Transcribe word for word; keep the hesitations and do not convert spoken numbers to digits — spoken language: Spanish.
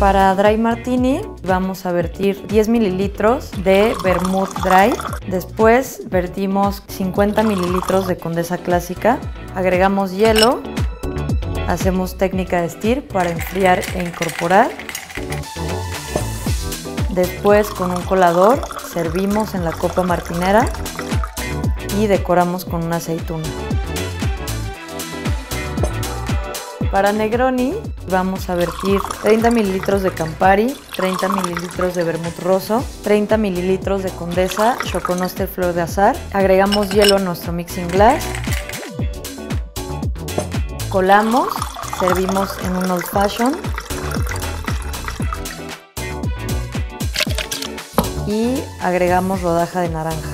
Para Dry Martini vamos a vertir diez mililitros de vermut dry. Después vertimos cincuenta mililitros de Condesa clásica. Agregamos hielo. Hacemos técnica de stir para enfriar e incorporar. Después, con un colador, servimos en la copa martinera y decoramos con una aceituna. Para Negroni vamos a vertir treinta mililitros de Campari, treinta mililitros de vermut rosso, treinta mililitros de Condesa, Choconoster flor de azar. Agregamos hielo a nuestro mixing glass. Colamos, servimos en un old fashion. Y agregamos rodaja de naranja.